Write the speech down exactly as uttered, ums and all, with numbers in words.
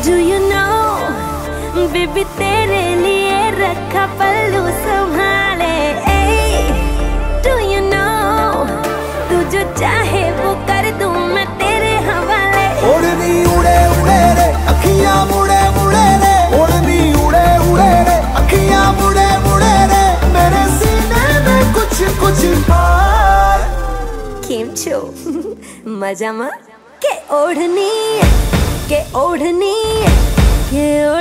Do you know baby तेरे लिए रखा पल्लू संभाले। Do you know तू जो चाहे वो कर दूं मैं तेरे हवाले। ओढ़नी उड़े उड़े रे अखियां मुड़े मुड़े रे, ओढ़नी उड़े उड़े रे अखियां मुड़े मुड़े रे, मेरे सीने में कुछ कुछ पार। केम छो मजा मा के ओढ़नी के ओढ़नी के